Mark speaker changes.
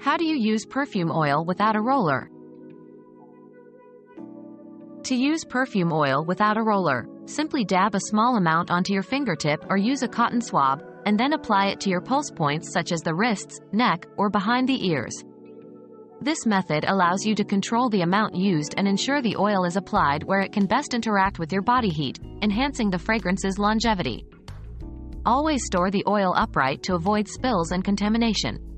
Speaker 1: How do you use perfume oil without a roller? To use perfume oil without a roller, simply dab a small amount onto your fingertip or use a cotton swab, and then apply it to your pulse points such as the wrists, neck, or behind the ears. This method allows you to control the amount used and ensure the oil is applied where it can best interact with your body heat, enhancing the fragrance's longevity. Always store the oil upright to avoid spills and contamination.